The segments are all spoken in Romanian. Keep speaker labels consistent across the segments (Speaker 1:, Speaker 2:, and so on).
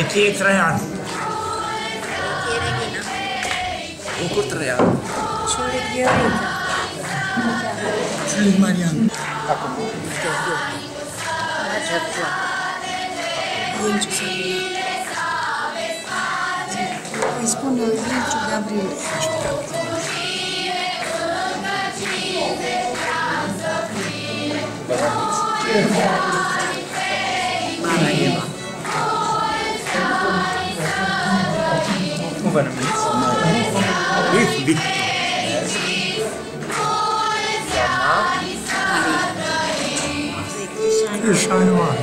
Speaker 1: Echie Traian.
Speaker 2: Echie Regina.
Speaker 3: Bucur Traian.
Speaker 2: Ciulic Viorica.
Speaker 1: Ciulic Marian.
Speaker 2: Vinciu Sabina. Îi spun Vinciu Gabriel.
Speaker 3: Mara Eva.
Speaker 1: Cum vă numiți? Victor. Crișanu Mare.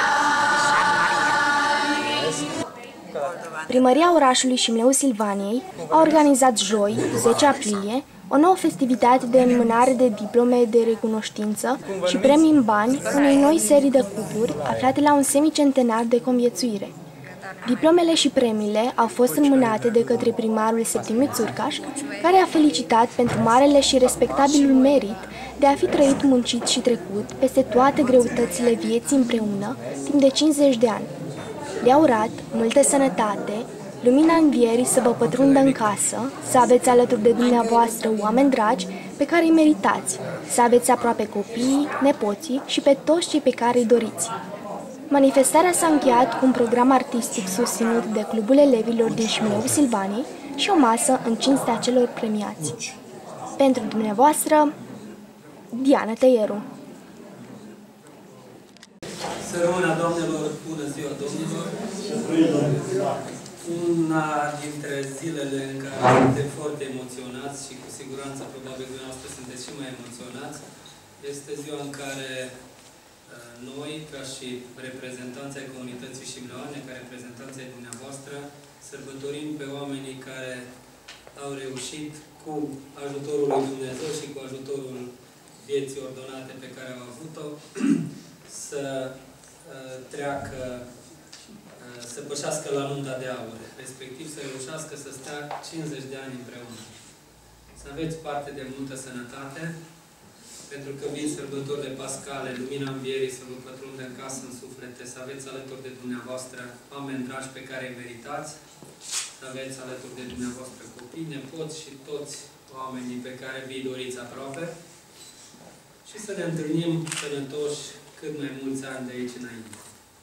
Speaker 4: Primăria orașului Șimleu Silvaniei a organizat joi, 10 aprilie, o nouă festivitate de înmânare de diplome de recunoștință și premii în bani unei noi serii de cupluri aflate la un semicentenar de conviețuire. Diplomele și premiile au fost înmânate de către primarul Septimiu Țurcaș, care a felicitat pentru marele și respectabilul merit de a fi trăit, muncit și trecut peste toate greutățile vieții împreună timp de 50 de ani. Le-a urat multă sănătate, lumina învierii să vă pătrundă în casă, să aveți alături de dumneavoastră oameni dragi pe care îi meritați, să aveți aproape copiii, nepoții și pe toți cei pe care îi doriți. Manifestarea s-a încheiat cu un program artistic susținut de Clubul Elevilor din Șimleu Silvaniei și o masă în cinstea celor premiați. Pentru dumneavoastră, Diana Tăieru.
Speaker 5: Să rămână, doamnelor, bună ziua, domnilor! Una dintre zilele în care suntem foarte emoționați și cu siguranță, probabil, dumneavoastră sunteți și mai emoționați, este ziua în care noi, ca și reprezentanții ai comunității șimleoane, ca reprezentanții ai dumneavoastră, sărbătorim pe oamenii care au reușit, cu ajutorul lui Dumnezeu și cu ajutorul vieții ordonate pe care au avut-o, să treacă, să pășească la nunta de aur, respectiv să reușească să stea 50 de ani împreună. Să aveți parte de multă sănătate, pentru că vin sărbătorile pascale, lumina învierii să vă pătrundă în casă, în suflete, să aveți alături de dumneavoastră oameni dragi pe care îi meritați, să aveți alături de dumneavoastră copii, nepoți și toți oamenii pe care vi-i doriți aproape și să ne întâlnim sănătoși cât mai mulți ani de aici înainte.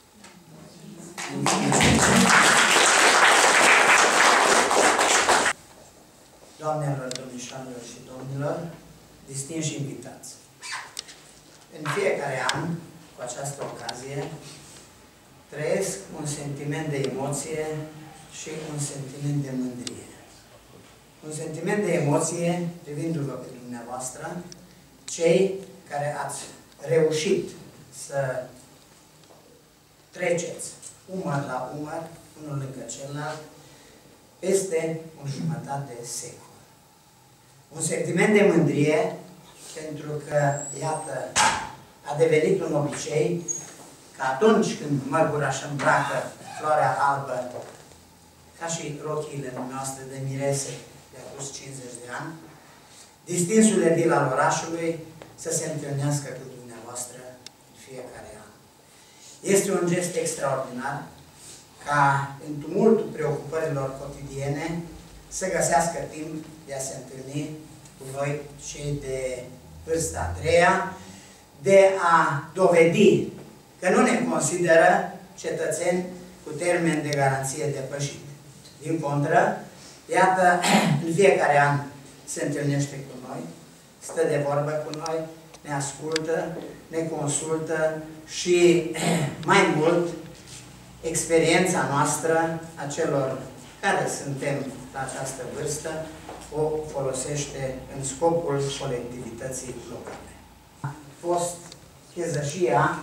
Speaker 6: Doamnelor, domnișoarelor și domnilor, distinși invitați. În fiecare an, cu această ocazie, trăiesc un sentiment de emoție și un sentiment de mândrie. Un sentiment de emoție privindu-vă pe dumneavoastră, cei care ați reușit să treceți umăr la umăr, unul lângă celălalt, peste un jumătate de secol. Un sentiment de mândrie, pentru că, iată, a devenit un obicei că atunci când măgura își îmbracă floarea albă, ca și rochiile noastre de mirese de acum 50 de ani, distinsul edil al orașului să se întâlnească cu dumneavoastră în fiecare an. Este un gest extraordinar ca în tumultul preocupărilor cotidiene să găsească timp de a se întâlni cu noi, cei de vârsta a treia, de a dovedi că nu ne consideră cetățeni cu termen de garanție depășit. Din contră, iată, în fiecare an se întâlnește cu noi, stă de vorbă cu noi, ne ascultă, ne consultă și, mai mult, experiența noastră, a celor care suntem la această vârstă, o folosește în scopul colectivității locale. A fost chezășia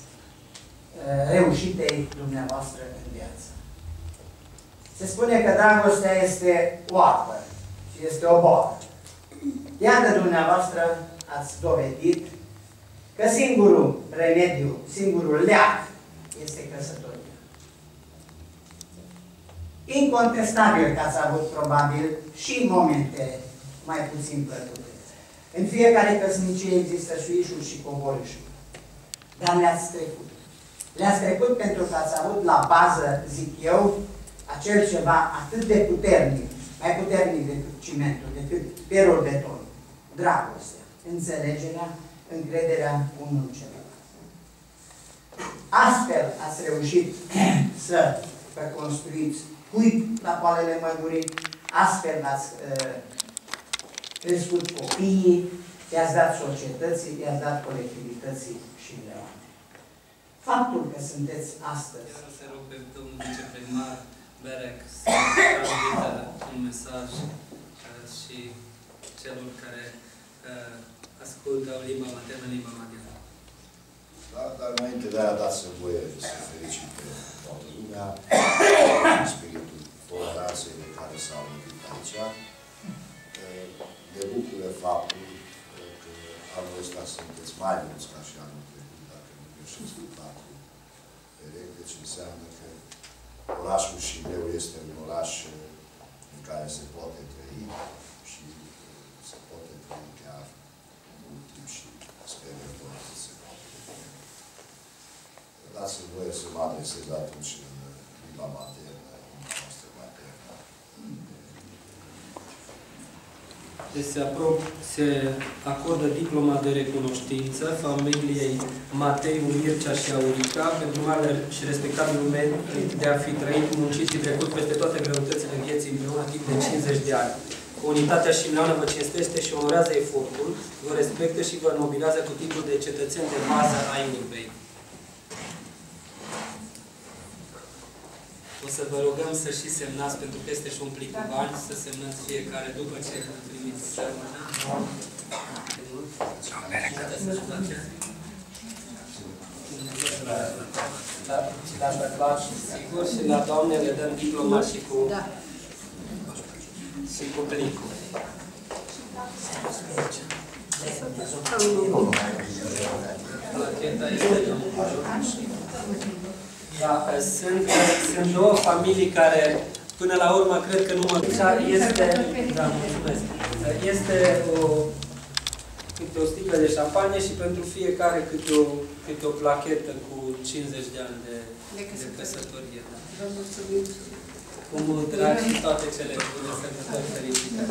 Speaker 6: reușitei dumneavoastră în viață. Se spune că dragostea este o apă și este o boală. Iată, dumneavoastră ați dovedit că singurul remediu, singurul leac este căsătoria. Incontestabil că ați avut probabil și momente mai puțin plăcute. În fiecare căsnicie există suișuri și coborâșuri. Dar le-ați trecut. Le-ați trecut pentru că ați avut la bază, zic eu, acel ceva atât de puternic, mai puternic decât cimentul, decât pierul beton. Dragostea, înțelegerea, încrederea unul în celălalt. Astfel ați reușit să construiți cuib la poalele măgurii, astfel ați crescut copiii, i-ați dat societății, i-ați dat colectivității și leoane. Faptul că sunteți astăzi...
Speaker 5: Eu să rog pe domnul viceprimar Berec să transmită un mesaj și celor care ascultă limba maternă, limba maghiară.
Speaker 7: Da, dar înainte de aia dați-mi voie să felicit pe toată lumea, spiritul toleranței care s-au întâlnit aici. Ne bucură faptul că anul ăsta sunteți mai mulți ca și anul trecut, dacă nu greșesc cu 4 perechi, deci înseamnă că orașul Șileu este un oraș în care se poate trăi și se poate trăi chiar mult timp și sper că se poate trăi. Dați-mi voie să mă adresez atunci în limba maternă, în noastră maternă.
Speaker 5: Deci se acordă diploma de recunoștință familiei Mateiu, Mircea și Aurica pentru marele și respectabilul merit de a fi trăit, muncit și trecut peste toate greutățile vieții împreună timp de 50 de ani. Unitatea șimleană vă cinstește și onorează efortul, vă respectă și vă nobilează cu titlul de cetățeni de bază ai urbei. O să vă rugăm să și semnați, pentru că este și un plic cu bani, să semnați fiecare după ce primiți sărmâna. Sigur, și la doamne le dăm diploma și cu plicul. Placheta este de Da, sunt două familii care, până la urmă, cred că este câte o sticlă de șampanie și pentru fiecare câte o plachetă cu 50 de ani de căsătorie. Da.
Speaker 2: Vă mulțumim.
Speaker 5: Cu mult drag și toate cele bune, sărbători fericite.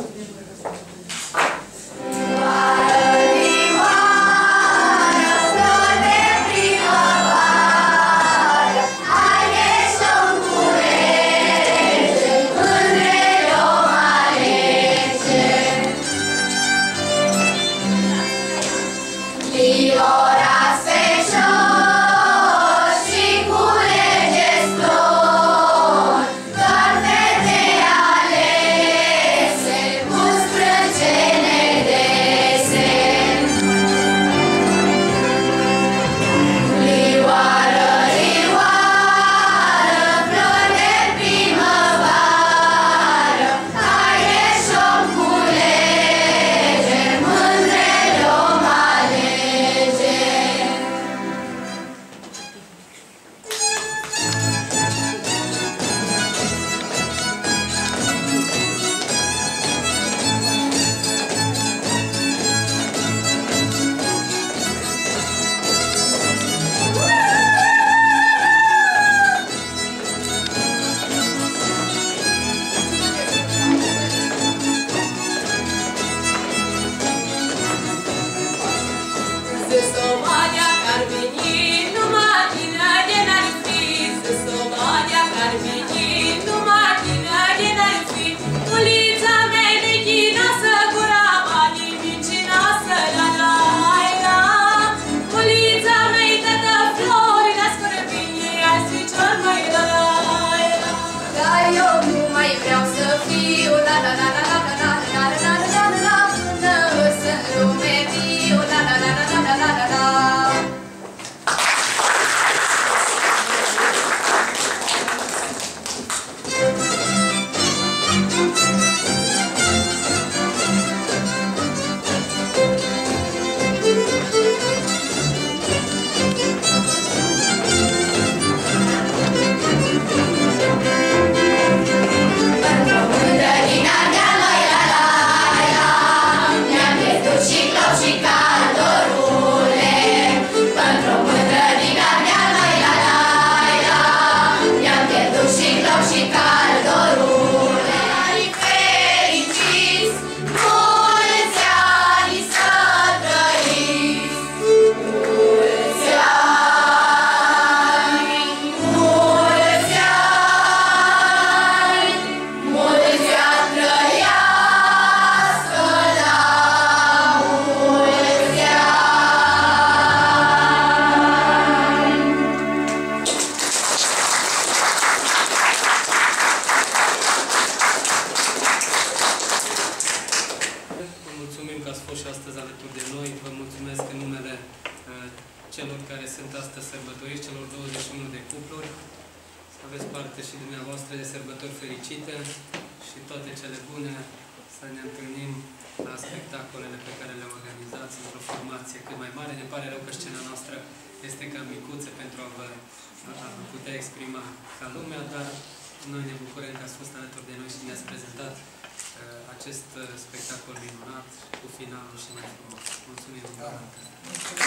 Speaker 5: alături de noi. Vă mulțumesc în numele celor care sunt astăzi sărbătoriți, celor 21 de cupluri. Să aveți parte și dumneavoastră de sărbători fericite și toate cele bune. Să ne întâlnim la spectacolele pe care le organizați într-o formație cât mai mare. Ne pare rău că scena noastră este cam micuță pentru a vă putea exprima ca lumea, dar noi ne bucurăm că ați fost alături de noi și ne-ați prezentat acest spectacol minunat cu finalul și mai frumos. Mulțumim!